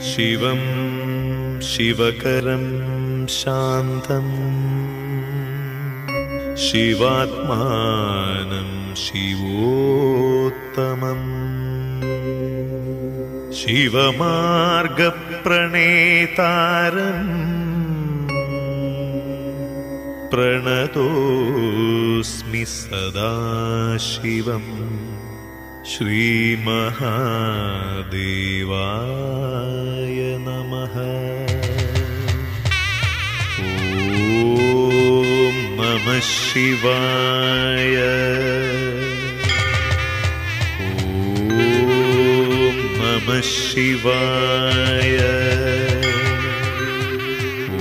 शिवं शिवकरं शान्तं शिवात्मानं शिवोत्तमम् शिवमार्गप्रणेतारम् प्रणतोऽस्मि सदा शिवम् श्रीमहादेवाय नमः। ॐ नमः शिवाय। ॐ नमः शिवाय। ॐ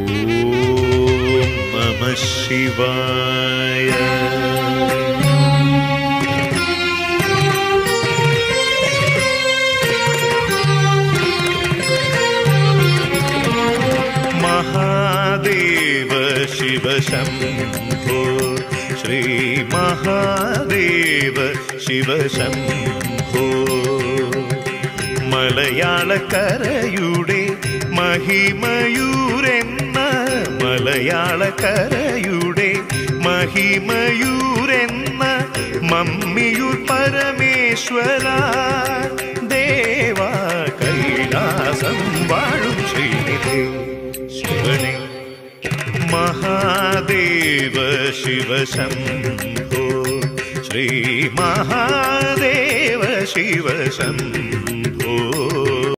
नमः शिवाय। महादेव शिव शम्भो श्री महादेव शिव शम्भो മലയാളക്കരയുടെ മഹിമയൂരെന്ന മലയാളക്കരയുടെ മഹിമയൂരെന്ന മമ്മിയൂർ പരമേശ്വര ദേവ കൈലാസം വാഴും ശ്രീനിധി ശിവനെ महादेव शिव शम्भो श्री महादेव शिव शम्भो।